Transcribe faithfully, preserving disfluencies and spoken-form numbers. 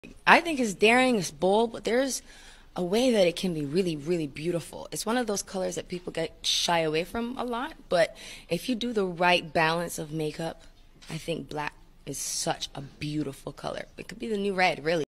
I think it's daring, it's bold, but there's a way that it can be really, really beautiful. It's one of those colors that people get shy away from a lot, but if you do the right balance of makeup, I think black is such a beautiful color. It could be the new red, really.